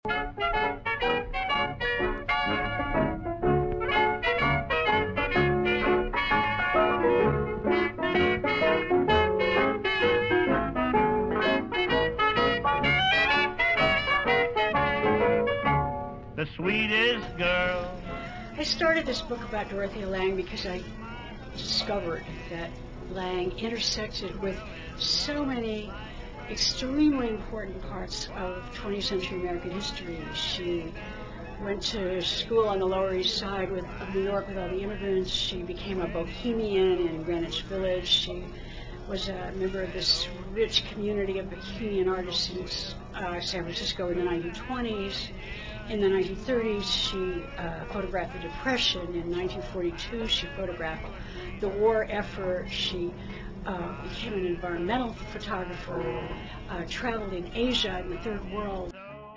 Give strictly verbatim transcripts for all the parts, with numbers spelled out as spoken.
The sweetest girl. I started this book about Dorothea Lange because I discovered that Lange intersected with so many extremely important parts of twentieth century American history. She went to school on the Lower East Side with, of New York with all the immigrants. She became a bohemian in Greenwich Village. She was a member of this rich community of bohemian artists in uh, San Francisco in the nineteen twenties. In the nineteen thirties, she uh, photographed the Depression. In nineteen forty-two, she photographed the war effort. She uh, became an environmental photographer, uh, traveled in Asia and the Third World.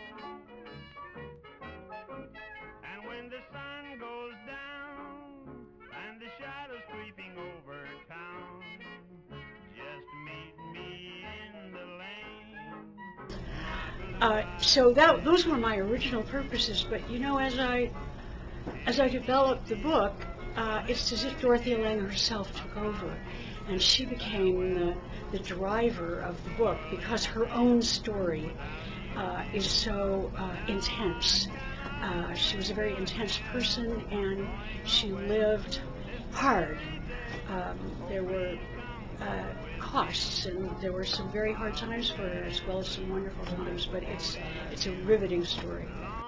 And when the sun goes down and the shadows creeping over town, just meet me in the lane. Uh, so that, those were my original purposes, but you know, as I as I developed the book, uh, it's as if Dorothea Lange herself took over, and she became the, the driver of the book because her own story uh, is so uh, intense. Uh, she was a very intense person, and she lived hard. Um, there were uh, costs, and there were some very hard times for her, as well as some wonderful times. But it's it's a riveting story.